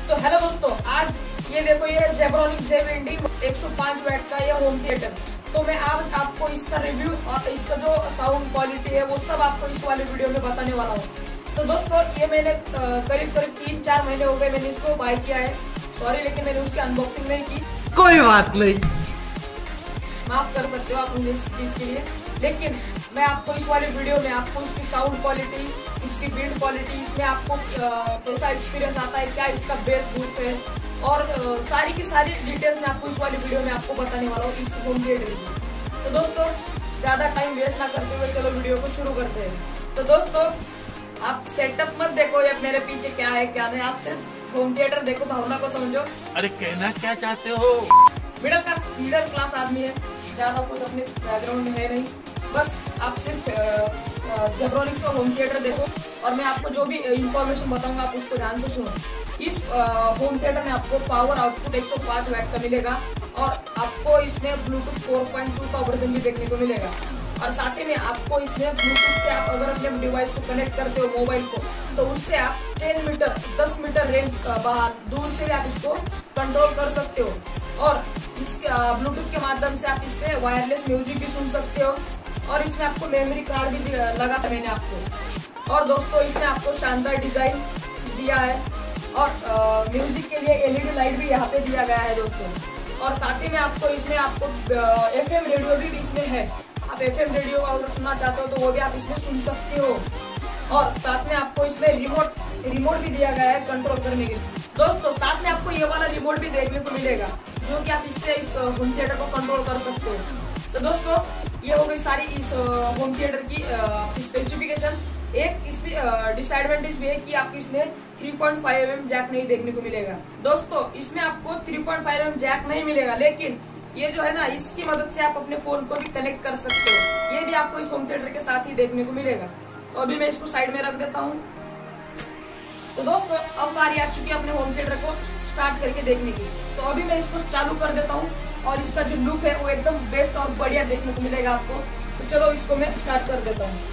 तो हेलो दोस्तों, आज ये देखो, ये जेब्रॉनिक जेविंडी 105 वाट का ये होम थिएटर। तो मैं आज आपको इसका रिव्यू और इसका जो साउंड क्वालिटी है वो सब आपको इस वाले वीडियो में बताने वाला हूँ। तो दोस्तों, ये मैंने करीब 3-4 महीने हो गए मैंने इसको बाय किया है। सॉरी, लेकिन मैंने उसकी अनबॉक्सिंग नहीं की। कोई बात नहीं, माफ कर सकते हो आप मुझे इस चीज के लिए। लेकिन मैं आपको इस वाले वीडियो में आपको इसकी साउंड क्वालिटी, इसकी बिल्ड क्वालिटी, इसमें आपको कैसा एक्सपीरियंस आता है, क्या इसका बेस बूस्ट है और सारी की सारी डिटेल्स मैं आपको इस वाली वीडियो में आपको बताने वाला हूँ इस होम थिएटर की। तो दोस्तों, ज्यादा टाइम वेस्ट ना करते हुए चलो वीडियो को शुरू करते हैं। तो दोस्तों, आप सेटअप मत देखो ये मेरे पीछे क्या है क्या नहीं, आप सिर्फ होम थिएटर देखो, भावना को समझो। अरे कहना क्या चाहते हो? मिडिल क्लास आदमी है, ज्यादा कुछ अपने बैकग्राउंड में है नहीं, बस आप सिर्फ जेब्रॉनिक का होम थिएटर देखो और मैं आपको जो भी इंफॉर्मेशन बताऊंगा आप उसको ध्यान से सुनो। इस होम थिएटर में आपको पावर आउटपुट 105 वाट का मिलेगा और आपको इसमें ब्लूटूथ 4.2 का वर्जन भी देखने को मिलेगा। और साथ ही में आपको इसमें ब्लूटूथ से आप अगर अपने डिवाइस को कनेक्ट करते हो मोबाइल को, तो उससे आप 10 मीटर रेंज बाहर दूर से भी आप इसको कंट्रोल कर सकते हो। और इसके ब्लूटूथ के माध्यम से आप इसमें वायरलेस म्यूजिक भी सुन सकते हो और इसमें आपको मेमोरी कार्ड भी लगा सकते हैं आपको। और दोस्तों, इसमें आपको शानदार डिजाइन दिया है और म्यूजिक के लिए LED लाइट भी यहाँ पे दिया गया है दोस्तों। और साथ ही में आपको इसमें आपको FM रेडियो भी इसमें है। आप FM रेडियो अगर सुनना चाहते हो तो वो भी आप इसमें सुन सकते हो। और साथ में आपको इसमें रिमोट भी दिया गया है कंट्रोल करने के लिए। दोस्तों, साथ में आपको ये वाला रिमोट भी देखने को मिलेगा जो कि आप इससे इस होम थिएटर को कंट्रोल कर सकते हो। तो दोस्तों, ये हो गई सारी इस होम थिएटर की स्पेसिफिकेशन। एक इसमें डिसएडवांटेज भी है कि आपको इसमें 3.5 mm जैक नहीं देखने को मिलेगा। दोस्तों, इसमें आपको 3.5 mm जैक नहीं मिलेगा, लेकिन ये जो है ना, इसकी मदद से आप अपने फोन को भी कनेक्ट कर सकते हो। ये भी आपको इस होम थिएटर के साथ ही देखने को मिलेगा। तो अभी मैं इसको साइड में रख देता हूँ। तो दोस्तों, अब बारी आ चुकी है अपने होम थिएटर को स्टार्ट करके देखने की। तो अभी मैं इसको चालू कर देता हूँ और इसका जो लुक है वो एकदम बेस्ट और बढ़िया देखने को मिलेगा आपको। तो चलो इसको मैं स्टार्ट कर देता हूँ।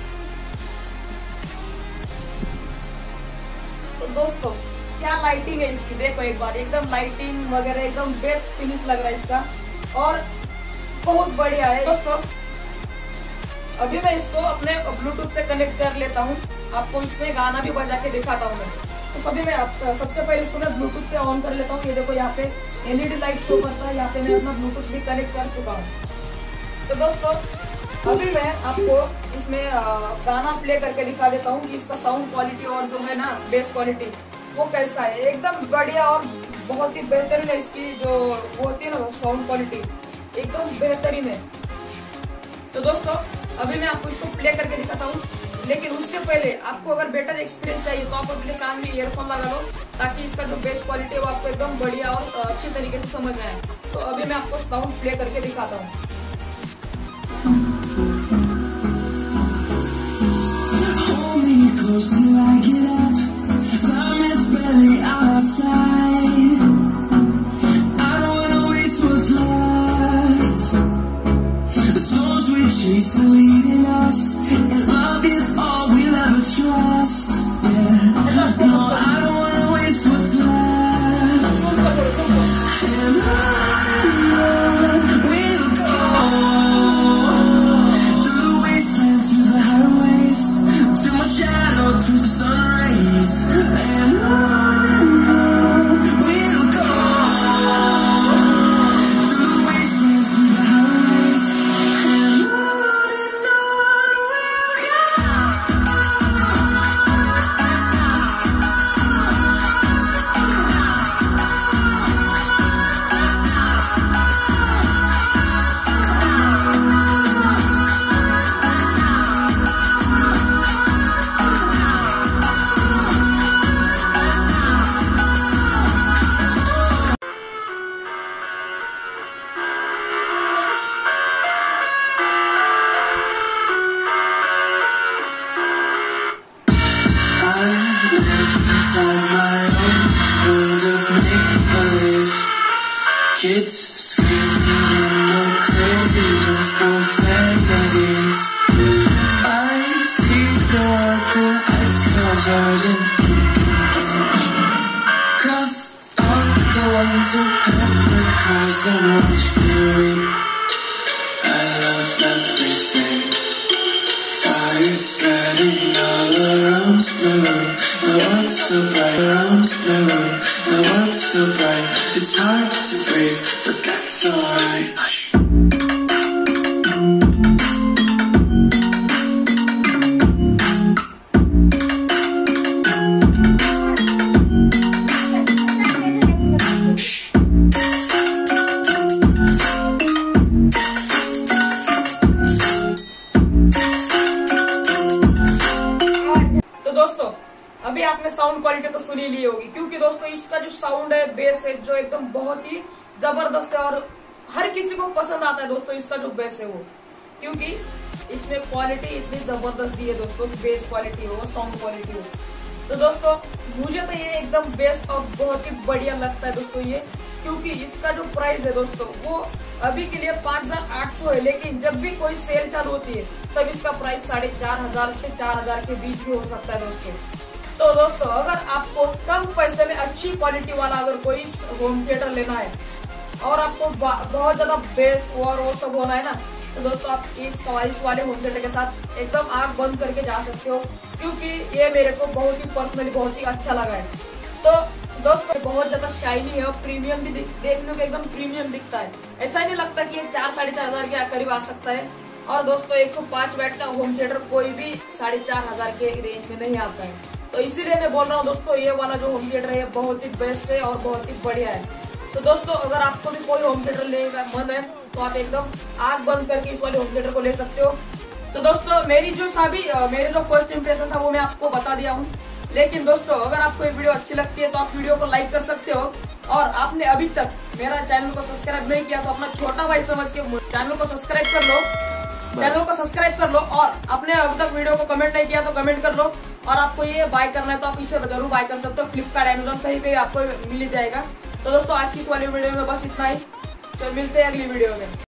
तो दोस्तों, क्या लाइटिंग है इसकी, देखो एक बार, एकदम लाइटिंग वगैरह एकदम बेस्ट फिनिश लग रहा है इसका और बहुत बढ़िया है। दोस्तों, अभी मैं इसको अपने ब्लूटूथ से कनेक्ट कर लेता हूँ, आपको इसमें गाना भी बजा के दिखाता हूँ मैं। तो सबसे पहले इसको मैं ब्लूटूथ पे ऑन कर लेता हूँ। ये देखो, यहाँ पे LED लाइट शो करता है, यहाँ पे मैं अपना ब्लूटूथ भी कनेक्ट कर चुका हूँ। तो दोस्तों, अभी मैं आपको इसमें गाना प्ले करके दिखा देता हूँ कि इसका साउंड क्वालिटी और जो है ना बेस क्वालिटी वो कैसा है। एकदम बढ़िया और बहुत ही बेहतरीन है। इसकी जो वो होती है ना साउंड क्वालिटी, एकदम बेहतरीन है। तो दोस्तों, अभी मैं आपको इसको प्ले करके दिखाता हूँ, लेकिन उससे पहले आपको अगर बेटर एक्सपीरियंस चाहिए तो आप अपने कान में ईयरफोन लगा लो, ताकि इसका जो बेस क्वालिटी है वो आपको एकदम बढ़िया और अच्छी तरीके से समझ में आए। तो अभी मैं आपको साउंड प्ले करके दिखाता हूँ। Kids screaming in the cradles, profanities. I see the ice covered in ink and 'cause doesn't watch me weep. I love everything. Fire spreading all around my room. My world's so bright around my room. My world's so bright. It's hard to breathe, but that's alright. Hush. दोस्तों अभी आपने sound quality तो सुनी ली होगी, क्योंकि दोस्तों इसका जो साउंड है, बेस है, जो एकदम बहुत ही जबरदस्त है और हर किसी को पसंद आता है दोस्तों इसका जो बेस है वो, क्योंकि इसमें क्वालिटी इतनी जबरदस्त दी है दोस्तों, बेस क्वालिटी हो, साउंड क्वालिटी हो। तो दोस्तों मुझे तो ये एकदम बेस्ट और बहुत ही बढ़िया लगता है दोस्तों ये, क्योंकि इसका जो प्राइस है दोस्तों वो अभी के लिए 5800 है, लेकिन जब भी कोई सेल चालू होती है तब इसका प्राइस 4500 से 4000 के बीच भी हो सकता है दोस्तों। तो दोस्तों अगर आपको कम पैसे में अच्छी क्वालिटी वाला अगर कोई होम थिएटर लेना है और आपको बहुत ज्यादा बेस और वो सब होना है ना, तो दोस्तों आप इस वाले होम थिएटर के साथ एकदम आंख बंद करके जा सकते हो, क्योंकि ये मेरे को बहुत ही पर्सनली बहुत ही अच्छा लगा है। तो दोस्तों बहुत ज्यादा शाइनी है और प्रीमियम भी देखने को एकदम प्रीमियम दिखता है, ऐसा नहीं लगता कि ये 4-4.5 के करीब आ सकता है। और दोस्तों 105 वाट का होम थिएटर कोई भी 4500 के रेंज में नहीं आता है, तो इसीलिए मैं बोल रहा हूँ दोस्तों ये वाला जो होम थिएटर है बहुत ही बेस्ट है और बहुत ही बढ़िया है। तो दोस्तों अगर आपको भी कोई होम थिएटर लेने का मन है तो आप एकदम आंख बंद करके इस वाले होम थिएटर को ले सकते हो। तो दोस्तों मेरे जो फर्स्ट इंप्रेशन था वो मैं आपको बता दिया हूँ, लेकिन दोस्तों अगर आपको ये वीडियो अच्छी लगती है तो आप वीडियो को लाइक कर सकते हो, और आपने अभी तक मेरा चैनल को सब्सक्राइब नहीं किया तो अपना छोटा भाई समझ के चैनल को सब्सक्राइब कर लो, और आपने अभी तक वीडियो को कमेंट नहीं किया तो कमेंट कर लो, और आपको ये बाय करना है तो आप इसे जरूर बाय कर सकते हो, फ्लिपकार्ट, अमेजोन कहीं पे आपको मिल जाएगा। तो दोस्तों आज की इस वाली वीडियो में बस इतना ही, मिलते हैं अगली वीडियो में।